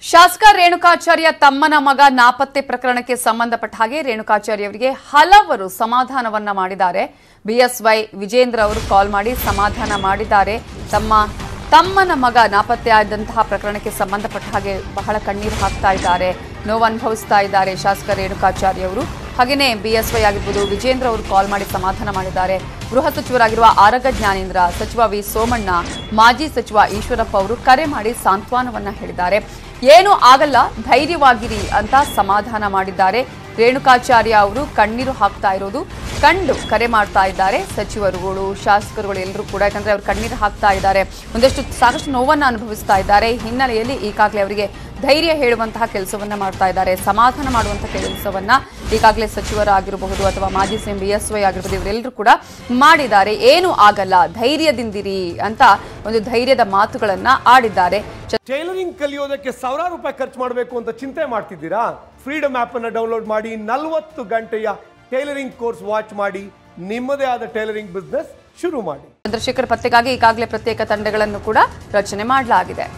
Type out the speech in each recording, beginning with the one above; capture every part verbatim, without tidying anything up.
ಶಾಸಕ ರೇಣುಕಾಚಾರ್ಯ ತಮ್ಮನ ಮಗ ನಾಪತ್ತೆ ಪ್ರಕರಣಕ್ಕೆ ಸಂಬಂಧಪಟ್ಟ ಹಾಗೆ ರೇಣುಕಾಚಾರ್ಯ ಅವರಿಗೆ ಹಲವರು ಸಮಾಧಾನವನ್ನ ಮಾಡಿದ್ದಾರೆ. ಬಿಎಸ್ವೈ ವಿಜೇಂದ್ರ ಅವರು ಕಾಲ್ ಮಾಡಿ ಸಮಾಧಾನ ಮಾಡಿದ್ದಾರೆ. ತಮ್ಮ ತಮ್ಮನ ಮಗ ನಾಪತ್ತೆ ಆದಂತಹ ಪ್ರಕರಣಕ್ಕೆ ಸಂಬಂಧಪಟ್ಟ ಹಾಗೆ ಬಹಳ ಕಣ್ಣೀರು ಹಾಕ್ತಾ ಇದ್ದಾರೆ, ನೋವು ಅನುಭವಿಸ್ತಾ ಇದ್ದಾರೆ ಶಾಸಕ ರೇಣುಕಾಚಾರ್ಯ ಅವರು. ಹಾಗೆಯೇ ಬಿಎಸ್ವೈ ಆಗಿರ್ಬೋದು ವಿಜೇಂದ್ರ ಅವರು ಕಾಲ್ ಮಾಡಿ ಸಮಾಧಾನ ಮಾಡಿದ್ದಾರೆ. ಗೃಹ ಸಚಿವರಾಗಿರುವ ಆರಗ ಜ್ಞಾನೇಂದ್ರ, ಸಚಿವ ವಿ ಸೋಮಣ್ಣ, ಮಾಜಿ ಸಚಿವ ಈಶ್ವರಪ್ಪ ಅವರು ಕರೆ ಮಾಡಿ ಸಾಂತ್ವನವನ್ನ ಹೇಳಿದ್ದಾರೆ. ಏನು ಆಗಲ್ಲ, ಧೈರ್ಯವಾಗಿರಿ ಅಂತ ಸಮಾಧಾನ ಮಾಡಿದ್ದಾರೆ. ರೇಣುಕಾಚಾರ್ಯ ಅವರು ಕಣ್ಣೀರು ಹಾಕ್ತಾ ಇರೋದು ಕಂಡು ಕರೆ ಮಾಡ್ತಾ ಇದ್ದಾರೆ ಸಚಿವರುಗಳು, ಶಾಸಕರುಗಳು ಎಲ್ಲರೂ ಕೂಡ. ಯಾಕಂದ್ರೆ ಅವರು ಕಣ್ಣೀರು ಹಾಕ್ತಾ ಇದ್ದಾರೆ, ಒಂದಷ್ಟು ಸಾಕಷ್ಟು ನೋವನ್ನ ಅನುಭವಿಸ್ತಾ ಇದ್ದಾರೆ. ಹಿನ್ನೆಲೆಯಲ್ಲಿ ಈಗಾಗಲೇ ಅವರಿಗೆ ಧೈರ್ಯ ಹೇಳುವಂತಹ ಕೆಲಸವನ್ನ ಮಾಡ್ತಾ ಇದ್ದಾರೆ, ಸಮಾಧಾನ ಮಾಡುವಂತಹ ಕೆಲಸವನ್ನ ಈಗಾಗಲೇ ಸಚಿವರಾಗಿರಬಹುದು ಅಥವಾ ಮಾಜಿ ಸಿಎಂ ಬಿಎಸ್ವೈ ಆಗಿರಬಹುದು ಇವರೆಲ್ಲರೂ ಕೂಡ ಮಾಡಿದ್ದಾರೆ. ಏನು ಆಗಲ್ಲ, ಧೈರ್ಯದಿಂದಿರಿ ಅಂತ ಒಂದು ಧೈರ್ಯದ ಮಾತುಗಳನ್ನ ಆಡಿದ್ದಾರೆ. ಟೈಲರಿಂಗ್ ಕಲಿಯೋದಕ್ಕೆ ಸಾವಿರಾರು ರೂಪಾಯಿ ಖರ್ಚು ಮಾಡಬೇಕು ಅಂತ ಚಿಂತೆ ಮಾಡ್ತಿದ್ದೀರಾ? ಫ್ರೀಡಮ್ ಆಪ್ ಅನ್ನು ಡೌನ್ಲೋಡ್ ಮಾಡಿ ನಲವತ್ತು ಗಂಟೆಯ ಟೈಲರಿಂಗ್ ಕೋರ್ಸ್ ವಾಚ್ ಮಾಡಿ ನಿಮ್ಮದೇ ಆದ ಟೈಲರಿಂಗ್ ಬಿಸ್ನೆಸ್ ಶುರು ಮಾಡಿ. ಚಂದ್ರಶೇಖರ್ ಪತ್ತೆಗಾಗಿ ಈಗಾಗಲೇ ಪ್ರತ್ಯೇಕ ತಂಡಗಳನ್ನು ಕೂಡ ರಚನೆ ಮಾಡಲಾಗಿದೆ.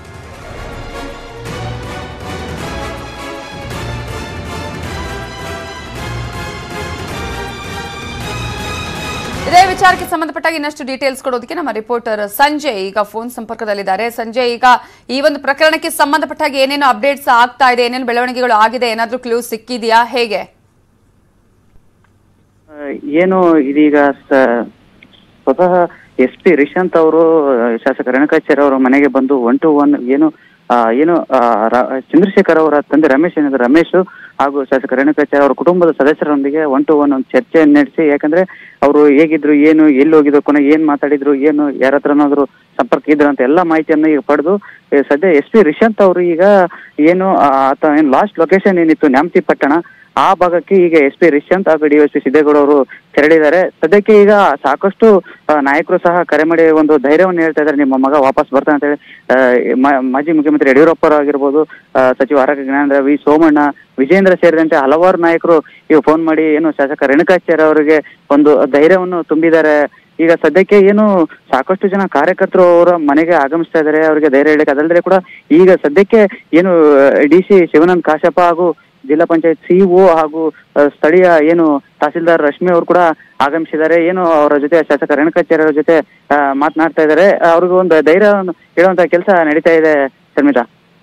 ಇದೇ ವಿಚಾರಕ್ಕೆ ಸಂಬಂಧಪಟ್ಟಾಗ ಇನ್ನಷ್ಟು ಡೀಟೇಲ್ಸ್ ಕೊಡೋದಕ್ಕೆ ನಮ್ಮ ರಿಪೋರ್ಟರ್ ಸಂಜಯ್ ಈಗ ಫೋನ್ ಸಂಪರ್ಕದಲ್ಲಿದ್ದಾರೆ. ಸಂಜಯ್, ಈಗ ಈ ಒಂದು ಪ್ರಕರಣಕ್ಕೆ ಸಂಬಂಧಪಟ್ಟಾಗ ಏನೇನು ಅಪ್ಡೇಟ್ಸ್ ಆಗ್ತಾ ಇದೆ, ಏನೇನು ಬೆಳವಣಿಗೆಗಳು ಆಗಿದೆ, ಏನಾದ್ರೂ ಕ್ಲೂ ಸಿಕ್ಕಿದೆಯಾ, ಹೇಗೆ? ಏನು ಇದೀಗ ಸ್ವತಃ ಎಸ್ ಪಿ ರಿಶಾಂತ್ ಅವರು ಶಾಸಕ ರೇಣುಕಾಚಾರ್ಯ ಅವರ ಮನೆಗೆ ಬಂದು ಒನ್ ಟು ಒನ್ ಏನು ಏನು ಚಂದ್ರಶೇಖರ್ ಅವರ ತಂದೆ ರಮೇಶ್ ಏನಿದೆ ರಮೇಶ್ ಹಾಗೂ ಶಾಸಕ ರೇಣುಕಾಚಾರ್ಯ ಅವರ ಕುಟುಂಬದ ಸದಸ್ಯರೊಂದಿಗೆ ಒನ್ ಟು ಒನ್ ಒಂದು ಚರ್ಚೆಯನ್ನು ನಡೆಸಿ, ಯಾಕಂದ್ರೆ ಅವರು ಹೇಗಿದ್ರು, ಏನು ಎಲ್ಲಿ ಹೋಗಿದ್ರು, ಕೊನೆಗೆ ಏನ್ ಮಾತಾಡಿದ್ರು, ಏನು ಯಾರ ಹತ್ರನಾದ್ರು ಸಂಪರ್ಕ ಇದ್ರು ಅಂತ ಎಲ್ಲ ಮಾಹಿತಿಯನ್ನು ಈಗ ಪಡೆದು ಸದ್ಯ ಎಸ್ ಪಿ ರಿಶಾಂತ್ ಅವರು ಈಗ ಏನು ಆತ ಏನು ಲಾಸ್ಟ್ ಲೊಕೇಶನ್ ಏನಿತ್ತು ನ್ಯಾಮತಿ ಪಟ್ಟಣ ಆ ಭಾಗಕ್ಕೆ ಈಗ ಎಸ್ ಪಿ ರಿಶಾಂತ್ ಹಾಗೂ ಡಿವೈಎಸ್ಪಿ ಸಿದ್ದೇಗೌಡ ಅವರು ತೆರಳಿದ್ದಾರೆ. ಸದ್ಯಕ್ಕೆ ಈಗ ಸಾಕಷ್ಟು ನಾಯಕರು ಸಹ ಕರೆ ಮಾಡಿ ಒಂದು ಧೈರ್ಯವನ್ನು ಹೇಳ್ತಾ ಇದ್ದಾರೆ, ನಿಮ್ಮ ಮಗ ವಾಪಸ್ ಬರ್ತಾನೆ ಅಂತ ಹೇಳಿ. ಮಾಜಿ ಮುಖ್ಯಮಂತ್ರಿ ಯಡಿಯೂರಪ್ಪ ಆಗಿರ್ಬೋದು, ಸಚಿವ ಆರಗ ಜ್ಞಾನೇಂದ್ರ, ವಿ ಸೋಮಣ್ಣ, ವಿಜೇಂದ್ರ ಸೇರಿದಂತೆ ಹಲವಾರು ನಾಯಕರು ಈಗ ಫೋನ್ ಮಾಡಿ ಏನು ಶಾಸಕ ರೇಣುಕಾಚಾರ್ಯ ಅವರಿಗೆ ಒಂದು ಧೈರ್ಯವನ್ನು ತುಂಬಿದ್ದಾರೆ. ಈಗ ಸದ್ಯಕ್ಕೆ ಏನು ಸಾಕಷ್ಟು ಜನ ಕಾರ್ಯಕರ್ತರು ಅವರ ಮನೆಗೆ ಆಗಮಿಸ್ತಾ ಇದ್ದಾರೆ, ಅವರಿಗೆ ಧೈರ್ಯ ಹೇಳಕ್ಕೆ. ಅದಲ್ಲದೆ ಕೂಡ ಈಗ ಸದ್ಯಕ್ಕೆ ಏನು ಡಿ ಸಿ ಶಿವಾನಂದ ಕಾಶಪ್ಪ ಹಾಗೂ ಜಿಲ್ಲಾ ಪಂಚಾಯತ್ ಸಿಇಒ ಹಾಗೂ ಸ್ಥಳೀಯ ಏನು ತಹಸೀಲ್ದಾರ್ ರಶ್ಮಿ ಅವರು ಕೂಡ ಆಗಮಿಸಿದ್ದಾರೆ. ಏನು ಅವರ ಜೊತೆ ಶಾಸಕ ರೇಣುಕಾಚಾರ್ಯ ಅವರ ಜೊತೆ ಮಾತನಾಡ್ತಾ ಇದ್ದಾರೆ. ಅವ್ರಿಗೆ ಒಂದು ಧೈರ್ಯ ಹೇಳುವಂತ ಕೆಲಸ ನಡೀತಾ ಇದೆ. ಶರ್ಮಿತಾ,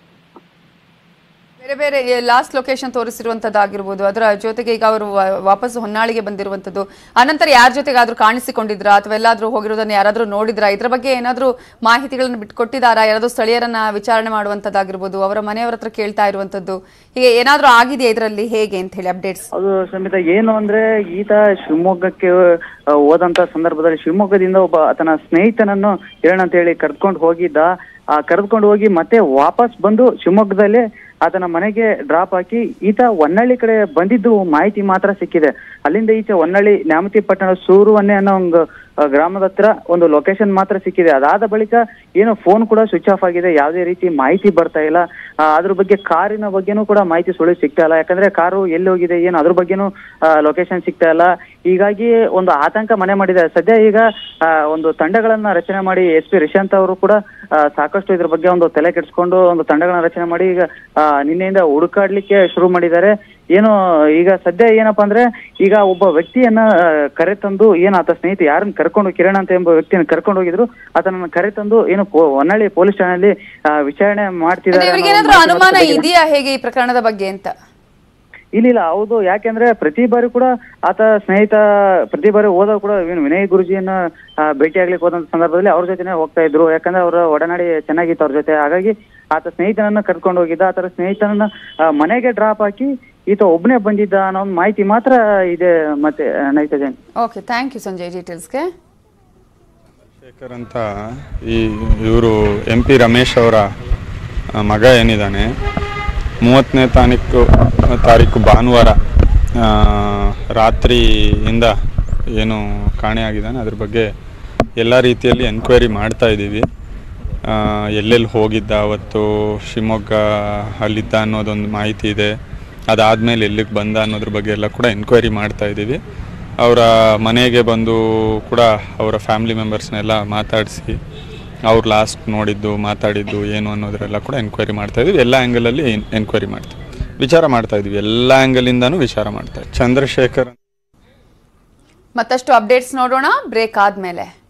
ಬೇರೆ ಬೇರೆ ಲಾಸ್ಟ್ ಲೊಕೇಶನ್ ತೋರಿಸಿರುವಂತದ್ದಾಗಿರ್ಬೋದು, ಅದರ ಜೊತೆಗೆ ಈಗ ಅವರು ವಾಪಸ್ ಹೊನ್ನಾಳಿಗೆ ಬಂದಿರುವಂತದ್ದು, ಅನಂತರ ಯಾರ ಜೊತೆಗಾದ್ರೂ ಕಾಣಿಸಿಕೊಂಡಿದ್ರಾ ಅಥವಾ ಎಲ್ಲಾದ್ರೂ ಹೋಗಿರೋದನ್ನ ಯಾರಾದ್ರೂ ನೋಡಿದ್ರಾ? ಇದ್ರ ಬಗ್ಗೆ ಏನಾದ್ರೂ ಮಾಹಿತಿಗಳನ್ನ ಬಿಟ್ಕೊಟ್ಟಿದ್ದಾರಾ? ಯಾರಾದ್ರೂ ಸ್ಥಳೀಯರನ್ನ ವಿಚಾರಣೆ ಮಾಡುವಂತದ್ದಾಗಿರ್ಬೋದು, ಅವರ ಮನೆಯವರ ಹತ್ರ ಕೇಳ್ತಾ ಇರುವಂತದ್ದು, ಹೀಗೆ ಏನಾದ್ರೂ ಆಗಿದೆಯಾ ಇದರಲ್ಲಿ, ಹೇಗೆ ಅಂತ ಹೇಳಿ ಅಪ್ಡೇಟ್ಸ್? ಅದು ಶಮಿತಾ, ಏನು ಅಂದ್ರೆ ಈತ ಶಿವಮೊಗ್ಗಕ್ಕೆ ಹೋದಂತ ಸಂದರ್ಭದಲ್ಲಿ ಶಿವಮೊಗ್ಗದಿಂದ ಒಬ್ಬ ಆತನ ಸ್ನೇಹಿತನನ್ನು ಕಿರಣ್ ಅಂತ ಹೇಳಿ ಕರ್ಕೊಂಡು ಹೋಗಿದ್ದ. ಆ ಕರೆದುಕೊಂಡು ಹೋಗಿ ಮತ್ತೆ ವಾಪಸ್ ಬಂದು ಶಿವಮೊಗ್ಗದಲ್ಲೇ ಆತನ ಮನೆಗೆ ಡ್ರಾಪ್ ಹಾಕಿ ಈತ ಹೊನ್ನಳ್ಳಿ ಕಡೆ ಬಂದಿದ್ದು ಮಾಹಿತಿ ಮಾತ್ರ ಸಿಕ್ಕಿದೆ. ಅಲ್ಲಿಂದ ಈಚೆ ಹೊನ್ನಳ್ಳಿ ನ್ಯಾಮತಿ ಪಟ್ಟಣ ಸೂರುವನ್ನೇ ಅನ್ನೋ ಒಂದು ಗ್ರಾಮದ ಹತ್ರ ಒಂದು ಲೊಕೇಶನ್ ಮಾತ್ರ ಸಿಕ್ಕಿದೆ. ಅದಾದ ಬಳಿಕ ಏನು ಫೋನ್ ಕೂಡ ಸ್ವಿಚ್ ಆಫ್ ಆಗಿದೆ, ಯಾವುದೇ ರೀತಿ ಮಾಹಿತಿ ಬರ್ತಾ ಇಲ್ಲ. ಅದ್ರ ಬಗ್ಗೆ ಕಾರಿನ ಬಗ್ಗೆನೂ ಕೂಡ ಮಾಹಿತಿ ಸುಳಿವು ಸಿಗ್ತಾ ಇಲ್ಲ, ಯಾಕಂದ್ರೆ ಕಾರು ಎಲ್ಲಿ ಹೋಗಿದೆ ಏನು ಅದ್ರ ಬಗ್ಗೆನೂ ಲೊಕೇಶನ್ ಸಿಗ್ತಾ ಇಲ್ಲ. ಹೀಗಾಗಿ ಒಂದು ಆತಂಕ ಮನೆ ಮಾಡಿದೆ. ಸದ್ಯ ಈಗ ಒಂದು ತಂಡಗಳನ್ನ ರಚನೆ ಮಾಡಿ ಎಸ್ ಪಿ ರಿಶಾಂತ್ ಅವರು ಕೂಡ ಸಾಕಷ್ಟು ಇದ್ರ ಬಗ್ಗೆ ಒಂದು ತಲೆ ಕೆಡಿಸ್ಕೊಂಡು ಒಂದು ತಂಡಗಳನ್ನ ರಚನೆ ಮಾಡಿ ಈಗ ನಿನ್ನೆಯಿಂದ ಹುಡುಕಾಡ್ಲಿಕ್ಕೆ ಶುರು ಮಾಡಿದ್ದಾರೆ. ಏನು ಈಗ ಸದ್ಯ ಏನಪ್ಪಾ ಅಂದ್ರೆ ಈಗ ಒಬ್ಬ ವ್ಯಕ್ತಿಯನ್ನ ಕರೆತಂದು ಏನು ಆತ ಸ್ನೇಹಿತ ಯಾರನ್ನ ಕರ್ಕೊಂಡು ಕಿರಣ್ ಅಂತ ಎಂಬ ವ್ಯಕ್ತಿಯನ್ನು ಕರ್ಕೊಂಡು ಹೋಗಿದ್ರು, ಆತನನ್ನ ಕರೆತಂದು ಏನು ಹೊನ್ನಳ್ಳಿ ಪೊಲೀಸ್ ಠಾಣೆಯಲ್ಲಿ ವಿಚಾರಣೆ ಮಾಡ್ತಿದ್ದಾರೆ. ಅನುಮಾನ ಇದೆಯಾ ಹೇಗೆ ಈ ಪ್ರಕರಣದ ಬಗ್ಗೆ ಅಂತ? ಇಲ್ಲ, ಹೌದು. ಯಾಕೆಂದ್ರೆ ಪ್ರತಿ ಬಾರಿ ಕೂಡ ಆತ ಸ್ನೇಹಿತ ಪ್ರತಿ ಬಾರಿ ಹೋದಾಗ ಕೂಡ ಏನು ವಿನಯ್ ಗುರುಜಿಯನ್ನ ಭೇಟಿ ಆಗ್ಲಿಕ್ಕೆ ಹೋದಂತ ಸಂದರ್ಭದಲ್ಲಿ ಅವ್ರ ಜೊತೆನೆ ಹೋಗ್ತಾ ಇದ್ರು, ಯಾಕಂದ್ರೆ ಅವರ ಒಡನಾಡಿ ಚೆನ್ನಾಗಿತ್ತು ಅವ್ರ ಜೊತೆ. ಹಾಗಾಗಿ ಆತ ಸ್ನೇಹಿತನನ್ನ ಕರ್ಕೊಂಡು ಹೋಗಿದ್ದ. ಆತರ ಸ್ನೇಹಿತನನ್ನ ಮನೆಗೆ ಡ್ರಾಪ್ ಹಾಕಿ ಈತ ಒಬ್ಬನೇ ಬಂದಿದ್ದ ಅನ್ನೋ ಒಂದು ಮಾಹಿತಿ ಮಾತ್ರ ಇದೆ. ಮತ್ತೆ ನೈತಜನ್. ಓಕೆ, ಥ್ಯಾಂಕ್ ಯು ಸಂಜಯ್ ಡೀಟೇಲ್ಸ್ಗೆ. ಶೇಖರ್ ಅಂತ ಈ ಇವರು ಎಂ ಪಿ ರಮೇಶ್ ಅವರ ಮಗ ಏನಿದ್ದಾನೆ, ಮೂವತ್ತನೇ ತಾರೀಕು ತಾರೀಕು ಭಾನುವಾರ ರಾತ್ರಿಯಿಂದ ಏನು ಕಾಣೆಯಾಗಿದ್ದಾನೆ ಅದ್ರ ಬಗ್ಗೆ ಎಲ್ಲ ರೀತಿಯಲ್ಲಿ ಎನ್ಕ್ವೈರಿ ಮಾಡ್ತಾ ಇದ್ದೀವಿ. ಎಲ್ಲೆಲ್ಲಿ ಹೋಗಿದ್ದ ಅವತ್ತು, ಶಿವಮೊಗ್ಗ ಅಲ್ಲಿದ್ದ ಅನ್ನೋದೊಂದು ಮಾಹಿತಿ ಇದೆ. ಅದಾದಮೇಲೆ ಎಲ್ಲಿಗೆ ಬಂದ ಅನ್ನೋದ್ರ ಬಗ್ಗೆ ಎಲ್ಲ ಕೂಡ ಎನ್ಕ್ವೈರಿ ಮಾಡ್ತಾ ಇದ್ದೀವಿ. ಅವರ ಮನೆಗೆ ಬಂದು ಕೂಡ ಅವರ ಫ್ಯಾಮಿಲಿ ಮೆಂಬರ್ಸ್ನೆಲ್ಲ ಮಾತಾಡಿಸಿ ಅವ್ರು ಲಾಸ್ಟ್ ನೋಡಿದ್ದು ಮಾತಾಡಿದ್ದು ಏನು ಅನ್ನೋದ್ರೆಲ್ಲ ಕೂಡ ಎನ್ಕ್ವೈರಿ ಮಾಡ್ತಾ ಇದೀವಿ. ಎಲ್ಲ ಆ್ಯಂಗಲಲ್ಲಿ ಎನ್ಕ್ವೈರಿ ಮಾಡ್ತೀವಿ, ವಿಚಾರ ಮಾಡ್ತಾ ಇದೀವಿ, ಎಲ್ಲ ಆ್ಯಂಗಲಿಂದನೂ ವಿಚಾರ ಮಾಡ್ತಾ ಇದ್ದೀವಿ. ಚಂದ್ರಶೇಖರ್ ಮತ್ತಷ್ಟು ಅಪ್ಡೇಟ್ಸ್ ನೋಡೋಣ ಬ್ರೇಕ್ ಆದ್ಮೇಲೆ.